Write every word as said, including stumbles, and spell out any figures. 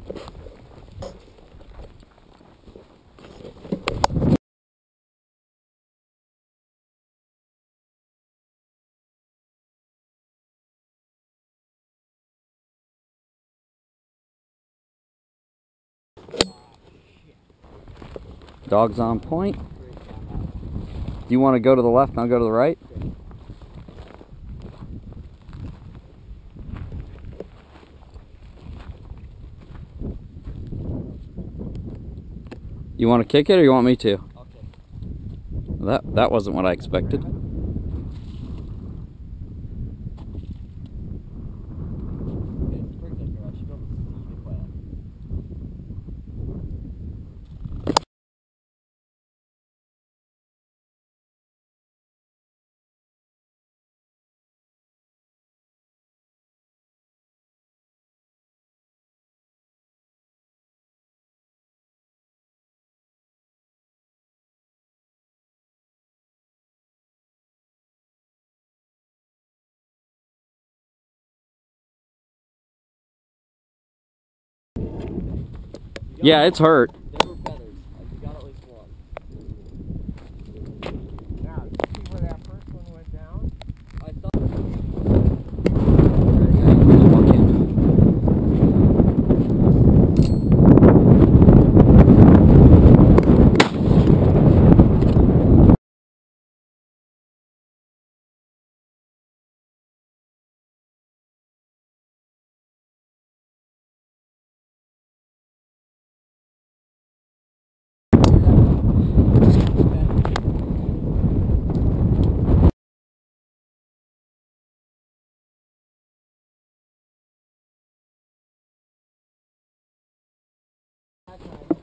Dog's on point. Do you want to go to the left and I'll go to the right? You want to kick it or you want me to? Okay. That, that wasn't what I expected. Yeah, it's hurt. There were feathers. You got at least one. Now, did you see where that first one went down? I thought. Okay.